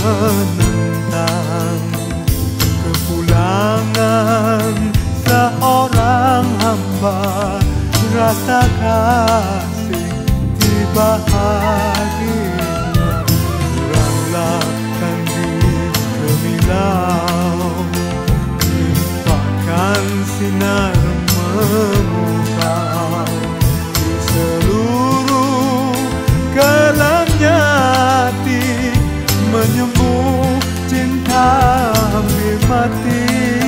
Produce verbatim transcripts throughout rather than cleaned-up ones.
menentang kepulangan seorang hamba. Rasa kasih tiba akhirnya, terangkan di kemilau, limpahkan sinar memukau di seluruh kelamnya hati, menyembuh cinta hampir mati.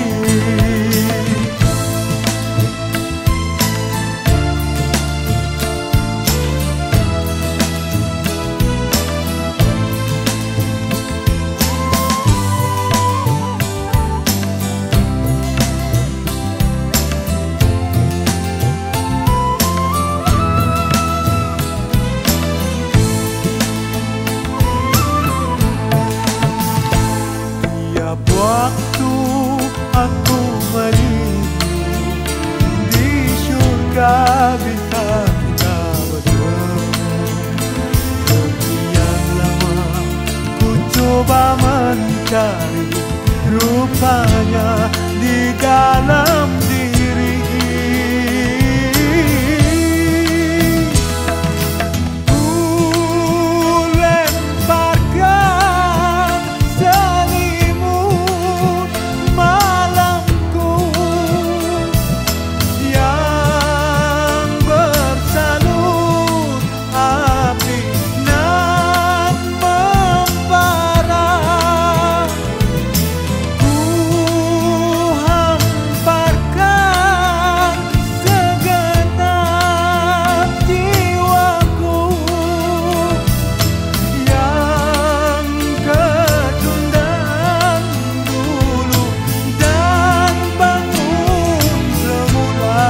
Waktu aku merindu di surga bisa kita bertemu. Sekian lama ku coba mencari rupanya di dalam diri. Ku lemparkan selimut malamku yang bersalut api nan membara. Ku hamparkan segenap jiwaku yang kecundang dulu dan bangun semula.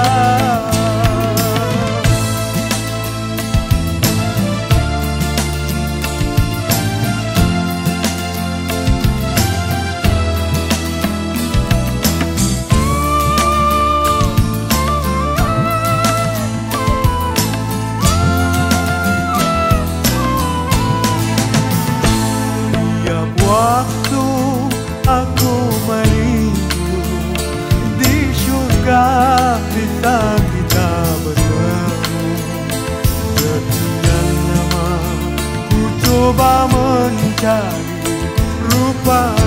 Tiap waktu aku merindu di surga bisa kita bertemu. Sekian lama ku coba mencari rupa